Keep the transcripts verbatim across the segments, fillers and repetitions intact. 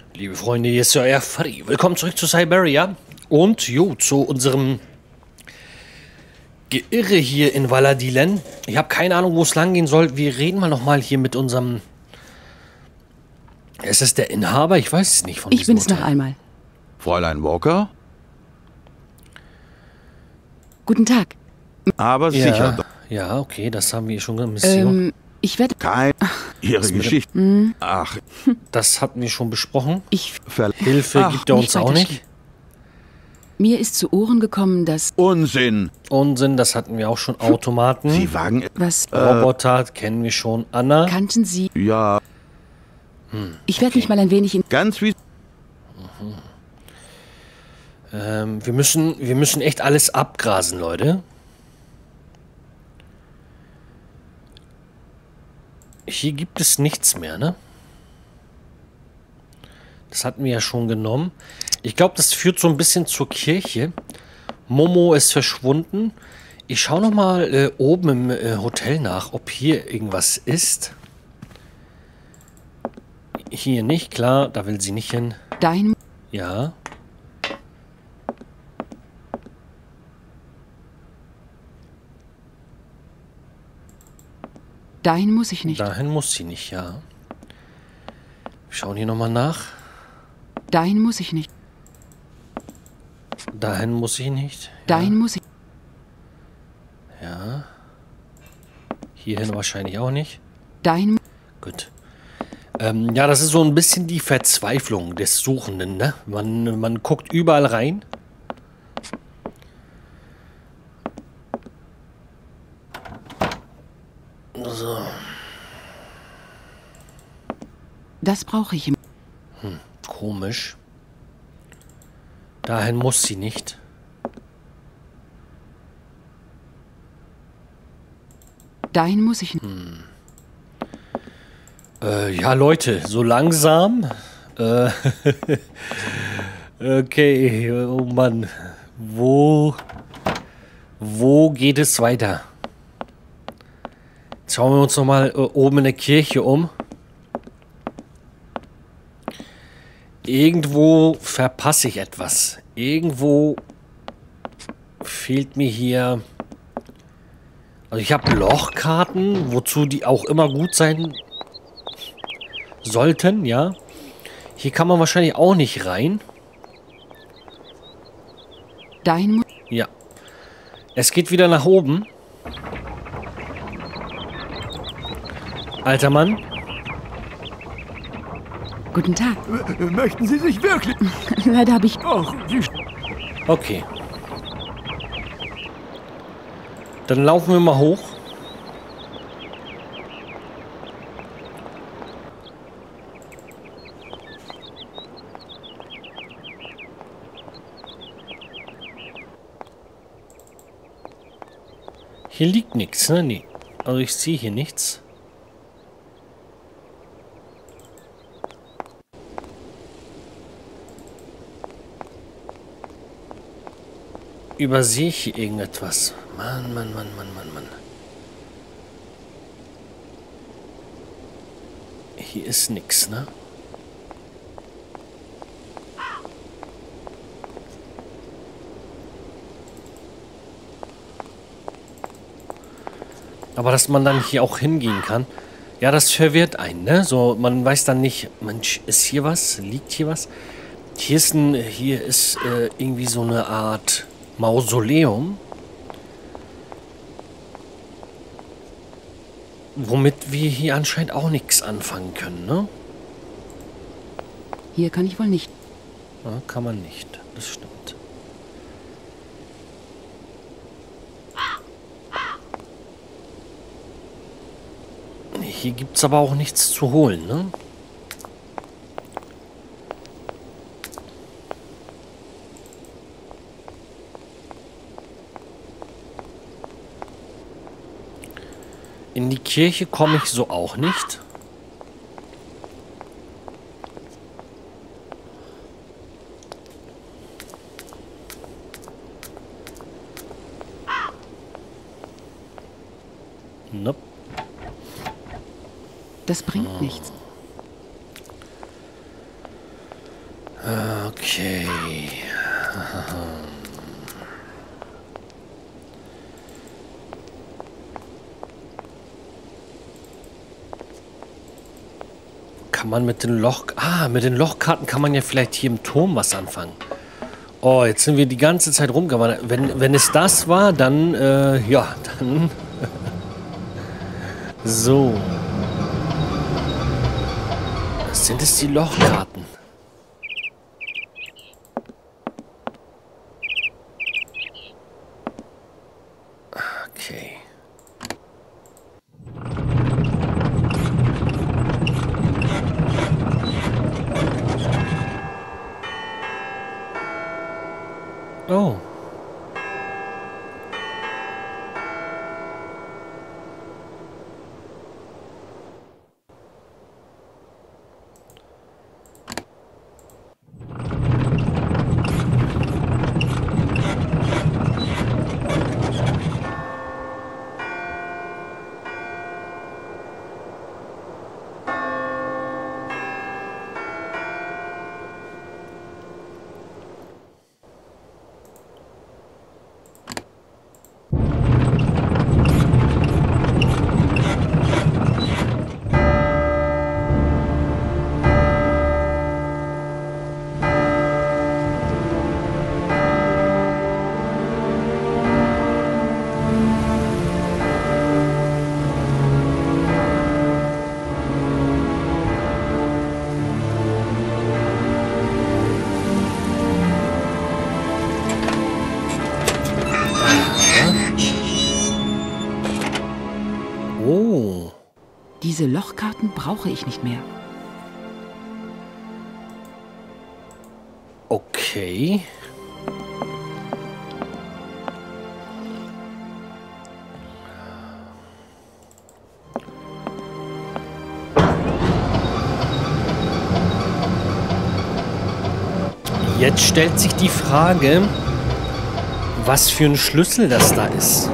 Liebe Freunde, hier ist euer Freddy. Willkommen zurück zu Siberia und jo, zu unserem Geirre hier in Valadilen. Ich habe keine Ahnung, wo es lang gehen soll. Wir reden mal nochmal hier mit unserem... Ist es der Inhaber? Ich weiß es nicht von Ich diesem bin es noch Hotel. einmal. Fräulein Walker? Guten Tag. Aber Ja, sicher doch ja, okay, das haben wir schon eine Mission. Ähm, ich werde... kein... Ihre mit dem- Geschichte. Ach, Das hatten wir schon besprochen. Ich... Ver Hilfe Ach, gibt er uns nicht auch weiter nicht. Mir ist zu Ohren gekommen, dass... Unsinn. Unsinn, das hatten wir auch schon. Automaten. Sie wagen... Was... Roboter kennen wir schon. Anna. Kannten Sie... Ja, Ich werde mich mal ein wenig in... ganz wie... Ähm, wir müssen, wir müssen echt alles abgrasen, Leute. Hier gibt es nichts mehr, ne? Das hatten wir ja schon genommen. Ich glaube, das führt so ein bisschen zur Kirche. Momo ist verschwunden. Ich schaue noch mal äh, oben im äh, Hotel nach, ob hier irgendwas ist. Hier nicht, klar, da will sie nicht hin. Dahin... Ja. Dahin muss ich nicht. Dahin muss sie nicht, ja. Wir schauen hier nochmal nach. Dahin muss ich nicht. Dahin muss sie nicht. Ja. Dahin muss ich... Ja. Hierhin wahrscheinlich auch nicht. Dahin... Gut. Ähm, ja, das ist so ein bisschen die Verzweiflung des Suchenden, ne? Man, man guckt überall rein. So. Das brauche ich. Komisch. Dahin muss sie nicht. Dahin muss ich nicht. Äh, ja, Leute, so langsam. Äh, okay, oh Mann. Wo, wo geht es weiter? Jetzt schauen wir uns nochmal äh, oben in der Kirche um. Irgendwo verpasse ich etwas. Irgendwo fehlt mir hier... Also ich habe Lochkarten, wozu die auch immer gut sein sollten, ja. Hier kann man wahrscheinlich auch nicht rein. Dahin muss... Ja. Es geht wieder nach oben. Alter Mann. Guten Tag. Möchten Sie sich wirklich... Leider habe ich... Ach, wie... Okay. Dann laufen wir mal hoch. Hier liegt nichts, ne? Nee. Also ich sehe hier nichts. Übersehe ich hier irgendetwas? Mann, Mann, Mann, Mann, Mann, Mann. Hier ist nichts, ne? Aber dass man dann hier auch hingehen kann, ja, das verwirrt einen, ne? So, man weiß dann nicht, Mensch, ist hier was? Liegt hier was? Hier ist ein, hier ist äh, irgendwie so eine Art Mausoleum, womit wir hier anscheinend auch nichts anfangen können, ne? Hier kann ich wohl nicht. Ja, kann man nicht, das stimmt. Hier gibt es aber auch nichts zu holen, ne? In die Kirche komme ich so auch nicht. Nope. Das bringt nichts. Okay. Kann man mit den Loch... Ah, mit den Lochkarten kann man ja vielleicht hier im Turm was anfangen. Oh, jetzt sind wir die ganze Zeit rumgewandert. Wenn, wenn es das war, dann... Äh, ja, dann... So. Sind es die Lochkarten? Okay. Oh. Oh. Diese Lochkarten brauche ich nicht mehr. Okay. Jetzt stellt sich die Frage, was für ein Schlüssel das da ist.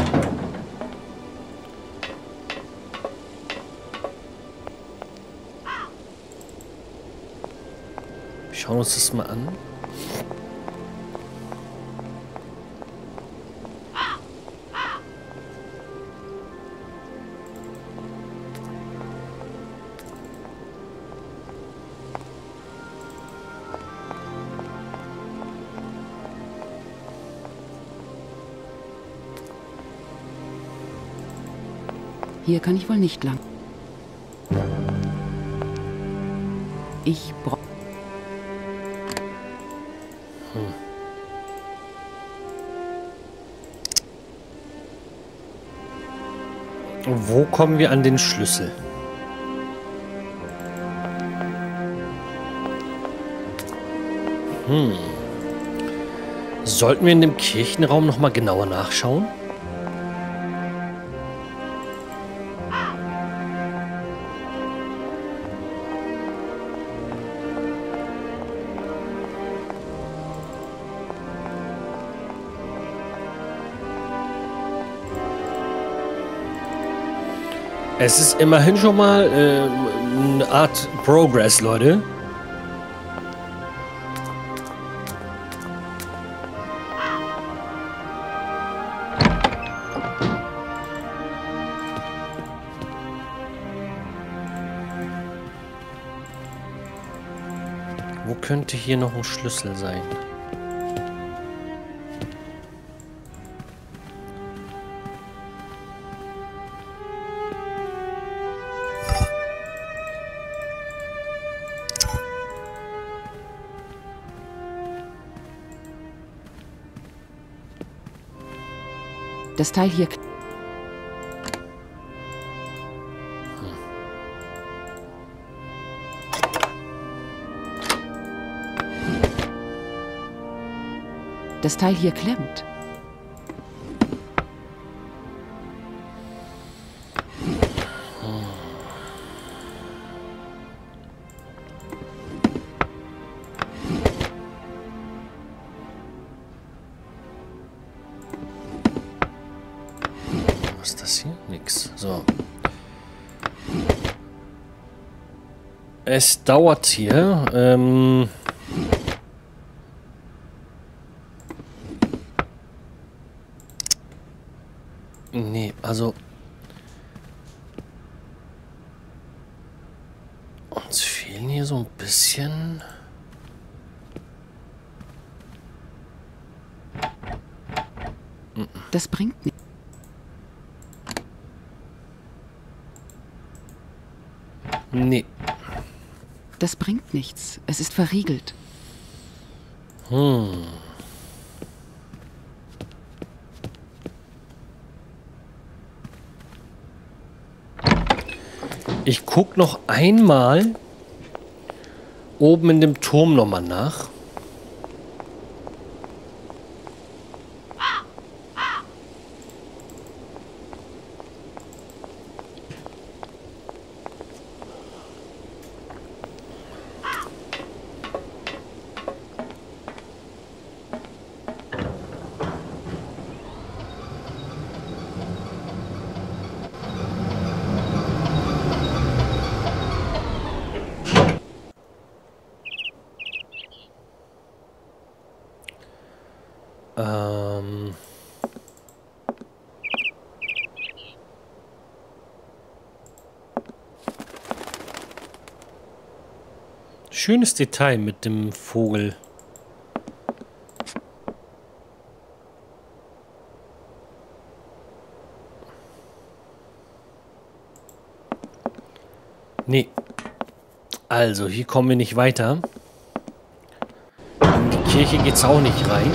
Schauen wir uns das mal an. Hier kann ich wohl nicht lang. Ich brauche... Wo kommen wir an den Schlüssel? Hm. Sollten wir in dem Kirchenraum noch mal genauer nachschauen? Es ist immerhin schon mal äh, eine Art Progress, Leute. Wo könnte hier noch ein Schlüssel sein? Das Teil hier... Das Teil hier klemmt. Was ist das hier? Nix. So. Es dauert hier. Ähm... Also... Uns fehlen hier so ein bisschen... Das bringt nichts. Nee. Das bringt nichts. Es ist verriegelt. Hm. Ich guck noch einmal oben in dem Turm nochmal nach. Ähm... Schönes Detail mit dem Vogel. Nee. Also, hier kommen wir nicht weiter. In die Kirche geht's auch nicht rein.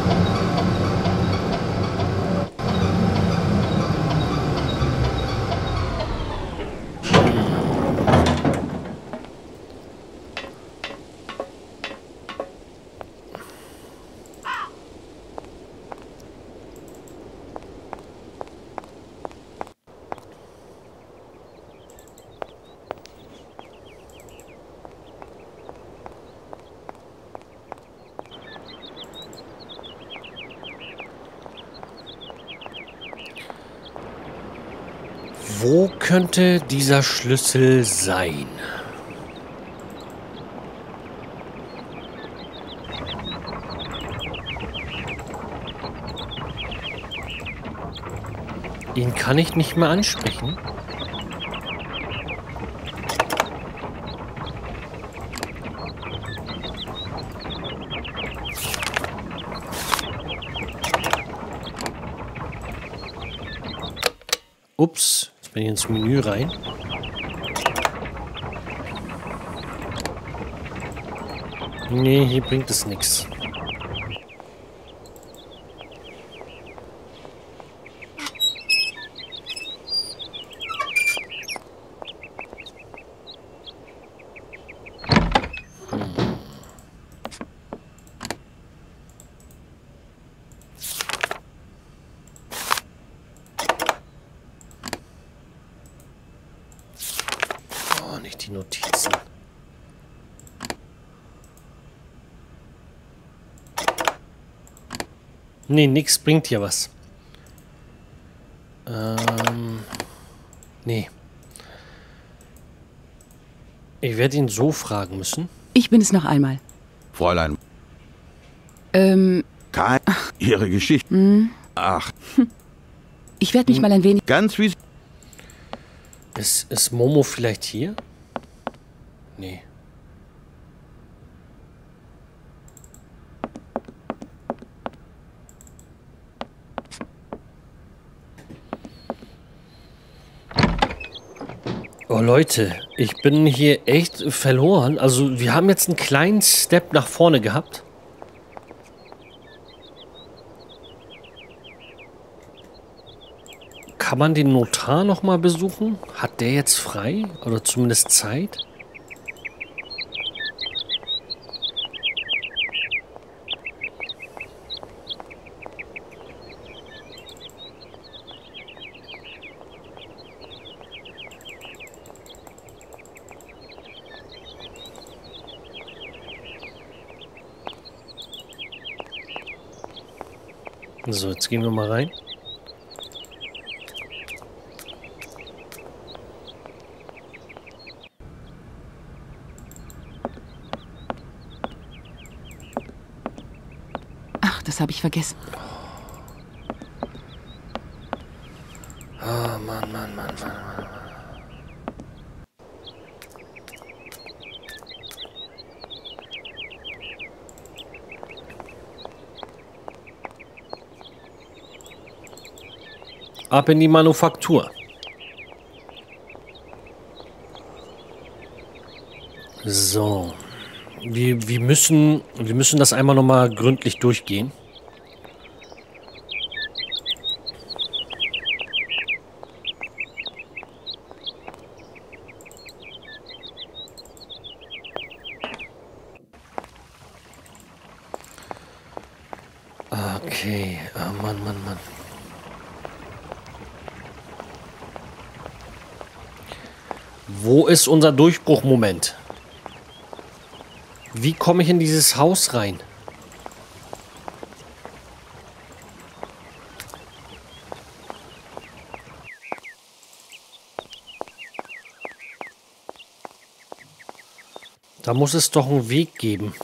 Wo könnte dieser Schlüssel sein? Ihn kann ich nicht mehr ansprechen. Ups. Bin ich ins Menü rein. Nee, hier bringt es nichts. Nicht die Notizen. Nee, nix bringt hier was. Ähm. Nee. Ich werde ihn so fragen müssen. Ich bin es noch einmal. Fräulein. Ähm. Kein. Ihre Geschichte. Hm. Ach. Ich werde mich mal ein wenig... Ganz wie... Ist, ist Momo vielleicht hier? Nee. Oh Leute, ich bin hier echt verloren. Also wir haben jetzt einen kleinen Step nach vorne gehabt. Kann man den Notar noch mal besuchen? Hat der jetzt frei? Oder zumindest Zeit? So, jetzt gehen wir mal rein. Ach, das habe ich vergessen. Ah, Mann, Mann, Mann, Mann, Mann. Ab in die Manufaktur. So. Wir, wir, müssen, wir müssen das einmal nochmal gründlich durchgehen. Okay. Oh Mann, Mann, Mann. Wo ist unser Durchbruchmoment? Wie komme ich in dieses Haus rein? Da muss es doch einen Weg geben.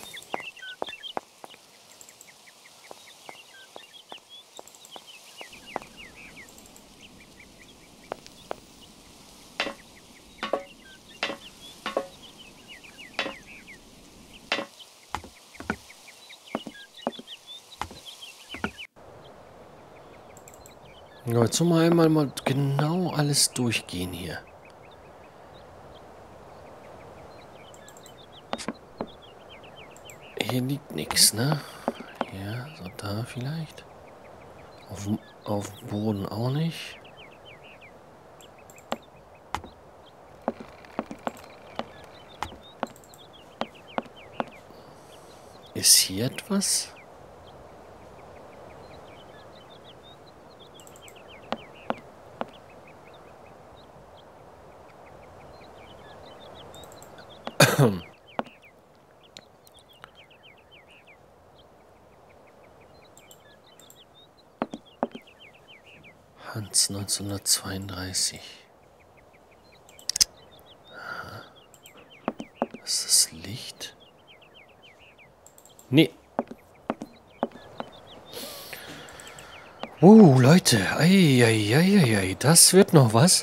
Ja, jetzt mal einmal mal genau alles durchgehen hier. Hier liegt nichts, ne? Ja, so da vielleicht. Auf dem, auf dem Boden auch nicht. Ist hier etwas? Hans neunzehnhundertzweiunddreißig. Aha. Ist das Licht? Nee. Uh, Leute. Eieieiei. Das wird noch was.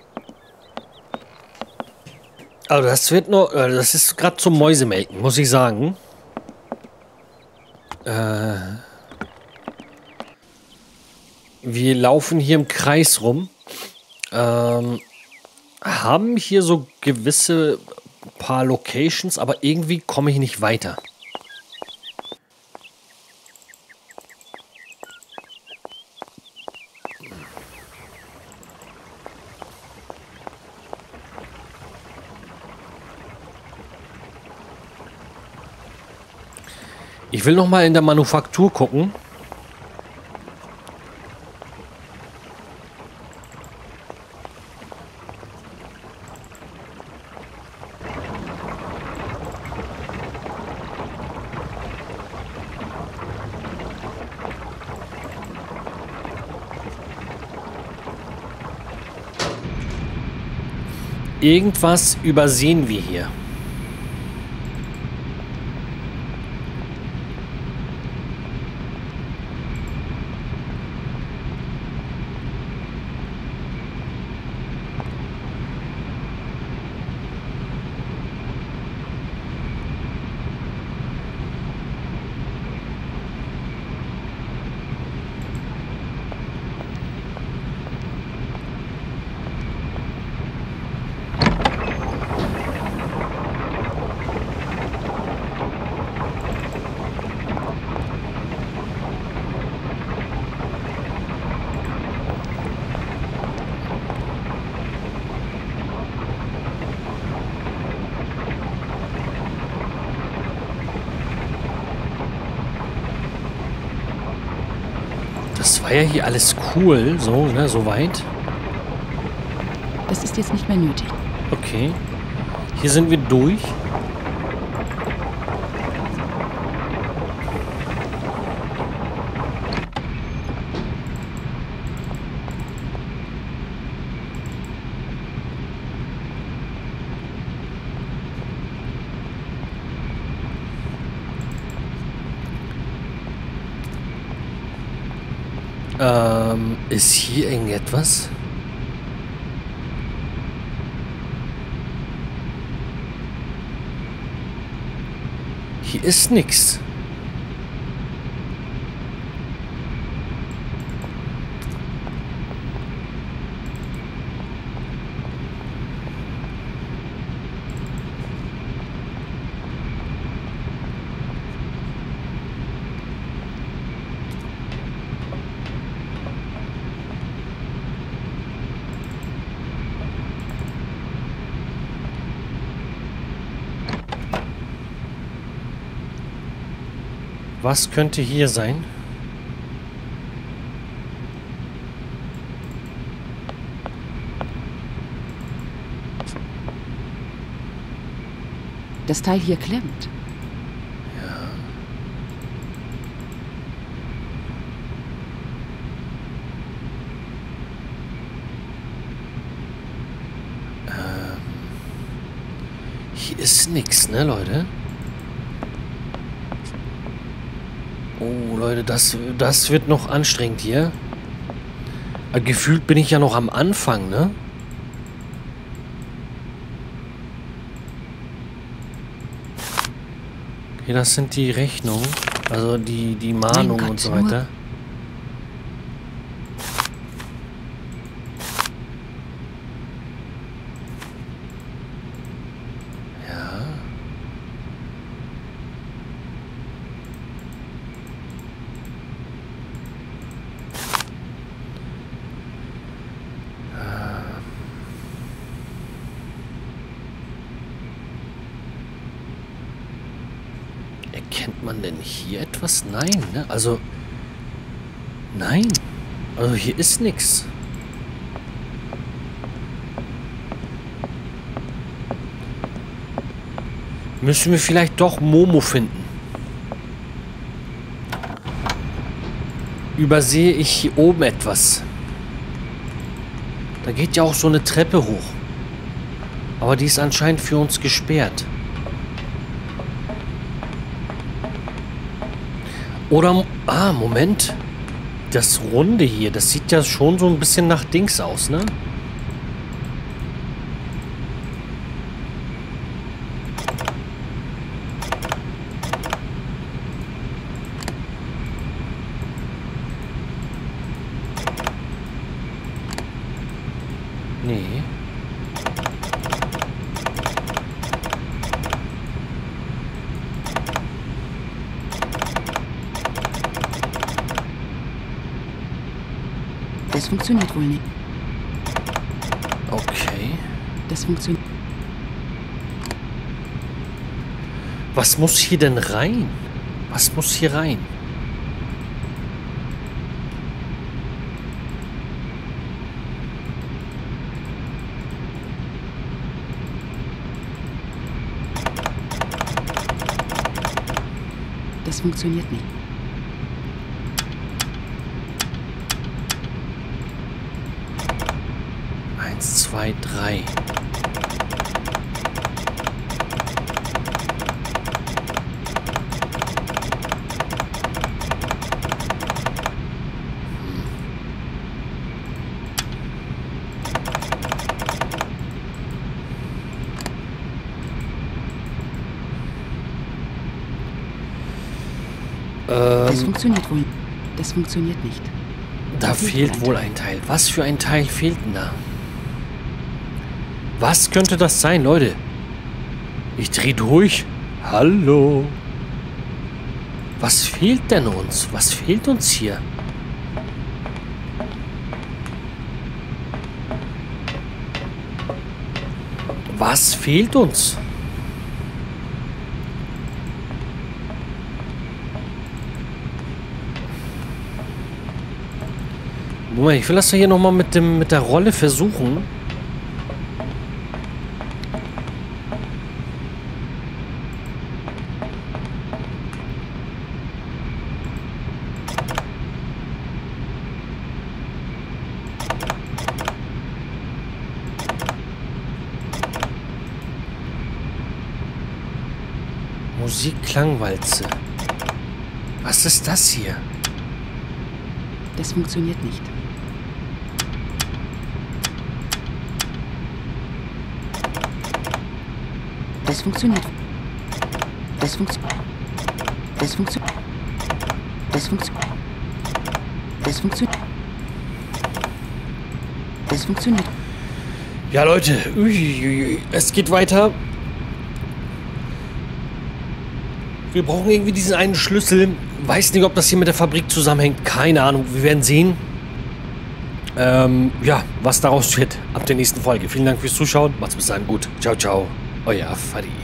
Also das wird noch... Das ist gerade zum Mäusemelken, muss ich sagen. Äh... Wir laufen hier im Kreis rum. Ähm, haben hier so gewisse paar Locations, aber irgendwie komme ich nicht weiter. Ich will noch mal in der Manufaktur gucken. Irgendwas übersehen wir hier. Das war ja hier alles cool, so, ne, soweit. Das ist jetzt nicht mehr nötig. Okay. Hier sind wir durch. Ähm, ist hier irgendetwas? Hier ist nichts. Was könnte hier sein? Das Teil hier klemmt. Ja. Ähm. Hier ist nix, ne, Leute? Oh, Leute, das, das wird noch anstrengend hier. Gefühlt bin ich ja noch am Anfang, ne? Okay, das sind die Rechnungen. Also die, die Mahnungen und so weiter. Erkennt man denn hier etwas? Nein, ne? Also, nein. Also hier ist nichts. Müssen wir vielleicht doch Momo finden. Übersehe ich hier oben etwas? Da geht ja auch so eine Treppe hoch. Aber die ist anscheinend für uns gesperrt. Oder, ah, Moment. Das Runde hier, das sieht ja schon so ein bisschen nach Dings aus, ne? Nee. Das funktioniert wohl nicht. Okay. Das funktioniert. Was muss hier denn rein? Was muss hier rein? Das funktioniert nicht. Eins, zwei, drei. Das funktioniert wohl. Das funktioniert nicht. Da fehlt wohl ein Teil. Was für ein Teil fehlt denn da? Was könnte das sein, Leute? Ich drehe durch. Hallo. Was fehlt denn uns? Was fehlt uns hier? Was fehlt uns? Moment, ich will das hier nochmal mit dem mit der Rolle versuchen. Musik-Klangwalze. Was ist das hier? Das funktioniert nicht. Das funktioniert. Das funktioniert. Das funktioniert. Das funktioniert. Das funktioniert. Das funktioniert. Ja, Leute, uiuiui, es geht weiter. Wir brauchen irgendwie diesen einen Schlüssel. Weiß nicht, ob das hier mit der Fabrik zusammenhängt. Keine Ahnung, wir werden sehen. Ähm, ja, was daraus wird ab der nächsten Folge. Vielen Dank fürs Zuschauen. Macht's bis dahin gut. Ciao, ciao. Euer Fadi.